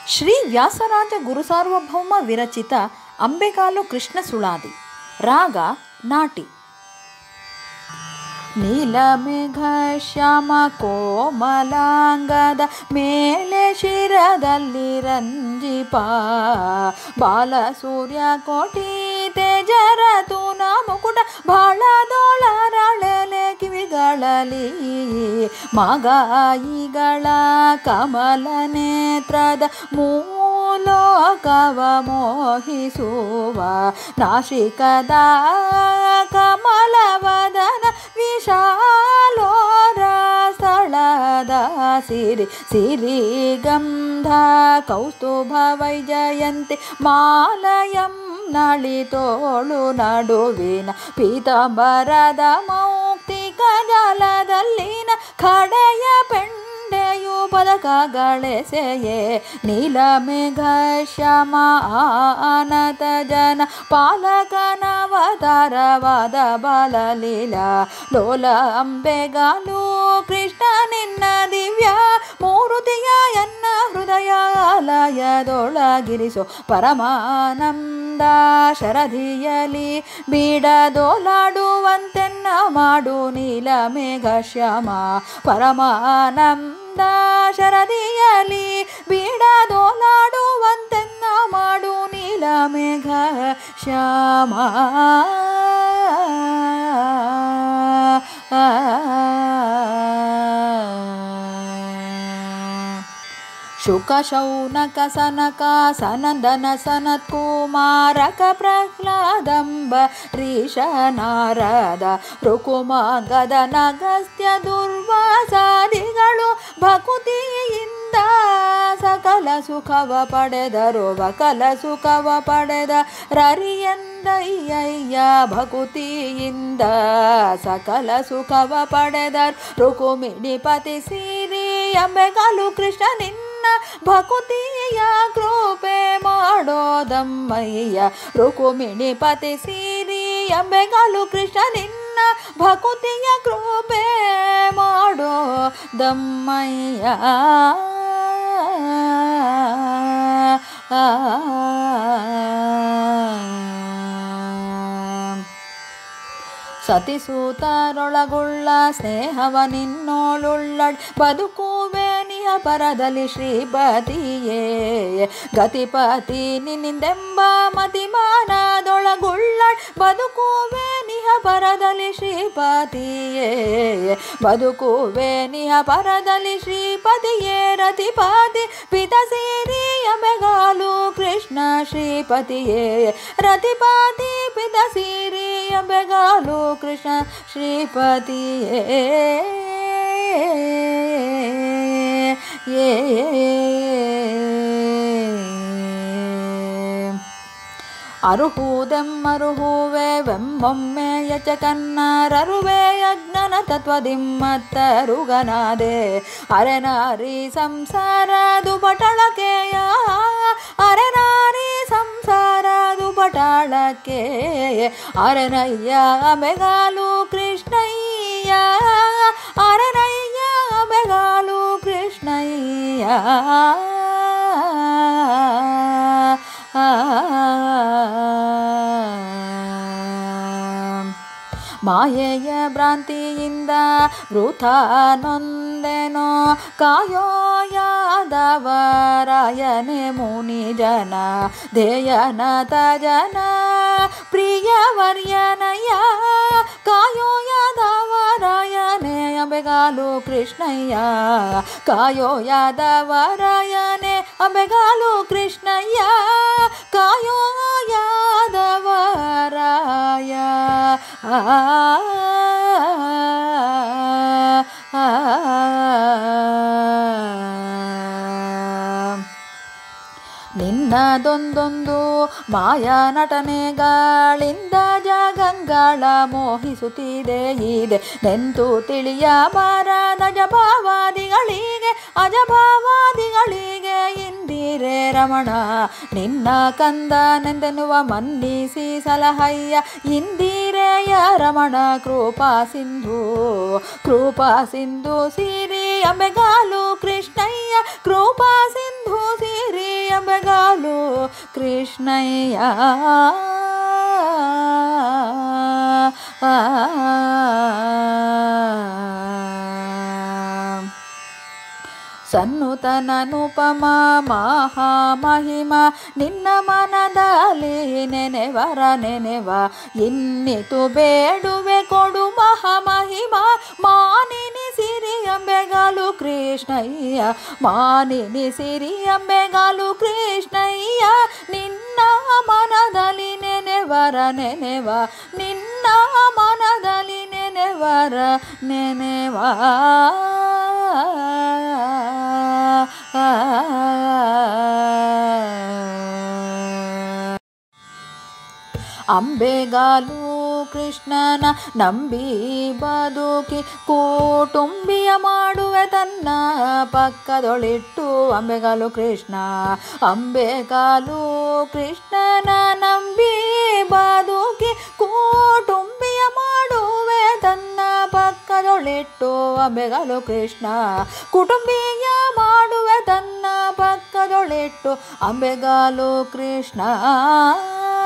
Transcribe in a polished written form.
ಶ್ರೀ ವ್ಯಾಸರಾಜ ಗುರುಸಾರ್ವಭೌಮ ವಿರಚಿತ ಅಂಬೆಗಾಲು ಕೃಷ್ಣ ಸುಳಾದಿ. ರಾಗ ನಾಟಿ. ನೀಲಮೇಘ ಶ್ಯಾಮ ಕೋಮಲಾಂಗದ ಮೇಲೆ ಶಿರದಲ್ಲಿ ರಂಜಿಪ ಬಾಲ ಸೂರ್ಯ ಕೋಟಿ ತೇಜರ ತೂನ ಮುಕುಟ ಬಾಳದೊಳರಳೆಲೆ ಕಿವಿಗಳಲ್ಲಿ ಮಾಗಾಯಿಗಳ ಕಮಲ ನೇತ್ರದ ಮೂಲೋಕವ ಮೋಹಿಸುವ ನಾಶಿಕದ ಕಮಲವದನ ವಿಶಾಲೋರ ಸ್ಥಳದ ಸಿರಿಗಂಧ ಕೌಸ್ತುಭ ವೈಜಯಂತಿ ಮಾಲಯಂ ನಳಿತೋಳು ನಡುವಿನ ಪೀತಾಂಬರದ ಮೌಕ್ತಿಕ ಜಾಲದಲ್ಲಿನ ಖಡೆಯ ಪೆಂಡೆಯು ಪದಕಗಳೆಸೆಯೇ ನೀಲಮೇಘ ಶ್ಯಾಮ ಆನತ ಜನ ಪಾಲಕನವತಾರವಾದ ಬಾಲಲೀಲಾ ಲೋಲ ಅಂಬೆಗಾಲು ಕೃಷ್ಣ ನಿನ್ನ ದಿವ್ಯ ಮೂರುತಿಯ ಎನ್ನ ಹೃದಯಾಲಯದೊಳಗಿರಿಸೋ ಪರಮಾನಂದ ಶರಧಿಯಲಿ ಬೀಡದೋಲಾಡುವಂತೆನ್ನ ಮಾಡು ನೀಲಮೇಘ ಶ್ಯಾಮ ಪರಮಾನಂದ ಶರಧಿಯಲಿ ಬೀಡದೋಲಾಡುವಂತೆನ್ನ ಮಾಡು ನೀಲಮೇಘ ಶ್ಯಾಮ ಶುಕ ಶೌನಕ ಸನಕ ಸನಂದನ ಸನತ್ ಕುಮಾರಕ ಪ್ರಹ್ಲಾದಂಬ ರೀಶ ನಾರದ ರುಕುಮಾಂಗದ ನಗಸ್ತ್ಯ ದುರ್ವಾಸಾದಿಗಳು ಭಕುತಿಯಿಂದ ಸಕಲ ಸುಖವ ಪಡೆದರು ಬಕಲ ಸುಖವ ಪಡೆದ ರರಿಯಂದಯ್ಯ ಭಕುತಿಯಿಂದ ಸಕಲ ಸುಖವ ಪಡೆದರು ರುಕುಮಿಣಿಪತಿ ಸಿರಿ ಅಂಬೆಗಾಲು ಕೃಷ್ಣ ನಿನ್ನ ಭಕುತಿಯ ಕೃಪೆ ಮಾಡೋದಮ್ಮಯ್ಯ ರುಕುಮಿಣಿಪತಿ ಸಿರಿ ಅಂಬೆಗಾಲು ಕೃಷ್ಣ ನಿನ್ನ ಭಕುತಿಯ ಕೃಪೆ ಮಾಡೋದಮ್ಮಯ್ಯ ಸತಿಸೂತರೊಳಗುಳ್ಳ ಸ್ನೇಹವ ನಿನ್ನೋಳುಳ್ಳಡ್ ಬದುಕುವೆ ನಿಹ ಪರದಲ್ಲಿ ಶ್ರೀಪತಿಯೇ ಗತಿಪತಿ ನಿನ್ನಿಂದೆಂಬ ಮತಿಮಾನದೊಳಗುಳ್ಳಡ್ ಬದುಕುವೆ ನಿಹ ಪರದಲ್ಲಿ ಶ್ರೀಪತಿಯೇ ಬದುಕುವೆ ನಿಹ ಪರದಲ್ಲಿ ಶ್ರೀಪತಿಯೇ ರತಿಪತಿ ಪಿತ ಸೇರಿ ಅಂಬೆಗಾಲು ಕೃಷ್ಣ ಶ್ರೀಪತಿಯೇ ರತಿಪತಿ ಪಿತ ಸೇರಿ ಅಂಬೆಗಾಲು ಕೃಷ್ಣ ಶ್ರೀಪತಿಯೇ ಅರುಹುದೆಮ್ಮರುಹುವೆ ವೆಮ್ಮೊಮ್ಮೆ ಯಚಕನ್ನರರುವೆ ಅಜ್ಞಾನ ತತ್ವದಿಮ್ಮತ್ತರುಗನಾದೆ ಅರೆನಾರಿ ಸಂಸಾರದು ಪಟಳಕೆಯ ಅರೆನಾರಿ ಸಂಸಾರದು ಪಟಾಳಕ್ಕೆ ಅರೆನಯ್ಯ ಅಂಬೆಗಾಲು ಕೃಷ್ಣಯ್ಯ ಅರೆನಯ್ಯ ಅಂಬೆಗಾಲು ಕೃಷ್ಣಯ್ಯ ಮಾಯೆಯ ಭ್ರಾಂತಿಯಿಂದ ವೃಥ ನೊಂದೆನೋ ಕಾಯೋ ಯಾದವರಾಯನೆ ಮುನಿ ಜನ ಧ್ಯೇಯನತ ಜನ ಪ್ರಿಯವರ್ಯನಯ್ಯ ಕಾಯೋ ಯಾದವರಾಯನೆ ಅಂಬೆಗಾಲು ಕೃಷ್ಣಯ್ಯ ಕಾಯೋ ಯಾದವರಾಯನೆ ಅಂಬೆಗಾಲು ಕೃಷ್ಣಯ್ಯ ಕಾಯೋ ಯಾದವರಾಯ ನಿನ್ನದೊಂದೊಂದು ಮಾಯಾ ನಟನೆಗಳಿಂದ ಜಗಂಗಳ ಮೋಹಿಸುತ್ತಿದೆ ಇದೆ ನೆಂತು ತಿಳಿಯಬಾರದ ಅಜಭಾವಾದಿಗಳಿಗೆ ಅಜಭಾವಾದಿಗಳಿಗೆ ಇಂದಿರೆ ರಮಣ ನಿನ್ನ ಕಂದನೆಂದೆನ್ನುವ ಮನ್ನಿಸಿ ಸಲಹಯ್ಯ ಇಂದಿರೆಯ ರಮಣ ಕೃಪಾ ಸಿಂಧು ಸಿರಿ ಅಂಬೆಗಾಲು ಕೃಷ್ಣಯ್ಯ ಕೃಪಾ ಸಿಂಧು ಸಿರಿ ಕೃಷ್ಣಯ್ಯ ಸನ್ನುತನನುಪಮ ಮಹಾಮಹಿಮ ನಿನ್ನ ಮನದಲ್ಲಿ ನೆನೆವರ ನೆನೆವ ಇನ್ನಿತು ಬೇಡುವೆ ಕೊಡು ಮಹಾಮಹಿಮ ಮಾನಿನಿ ಸಿರಿ ಅಂಬೆಗಾಲು ಕೃಷ್ಣಯ್ಯ ಮಾನಿನಿ ಸಿರಿ ಅಂಬೆಗಾಲು ಕೃಷ್ಣಯ್ಯ ನಿನ್ನ ಮನದಲ್ಲಿ ನೆನೆವರ ನೆನೆವ ನಿನ್ನ ಮನದಲ್ಲಿ ನೆನೆವರ ನೆನೆವ ಅಂಬೆಗಾಲು ಕೃಷ್ಣನ ನಂಬಿ ಬದುಕಿ ಕುಟುಂಬಿಯ ಮಾಡುವೆ ತನ್ನ ಪಕ್ಕದೊಳಿಟ್ಟು ಅಂಬೆಗಾಲು ಕೃಷ್ಣ ಅಂಬೆಗಾಲು ಕೃಷ್ಣನ ನಂಬಿ ಬದುಕಿ ಕುಟುಂಬಿಯ ಮಾಡುವೆ ತನ್ನ ಪಕ್ಕದೊಳಿಟ್ಟು ಅಂಬೆಗಾಲು ಕೃಷ್ಣ ಕುಟುಂಬಿಯ ಮಾಡುವೆ ತನ್ನ ಪಕ್ಕದೊಳಿಟ್ಟು ಅಂಬೆಗಾಲು ಕೃಷ್ಣ